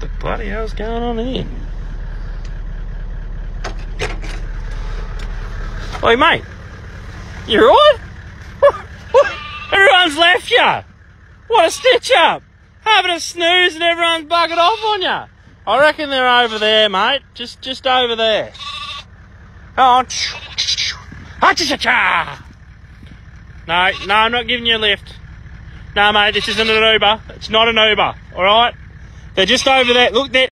the bloody hell's going on here? Oi, mate. You alright? Everyone's left you. What a stitch up. Having a snooze and everyone's buggered off on you. I reckon they're over there, mate. Just over there. Come on. No, I'm not giving you a lift. No, mate, this isn't an Uber. It's not an Uber, alright? They're just over there. Look,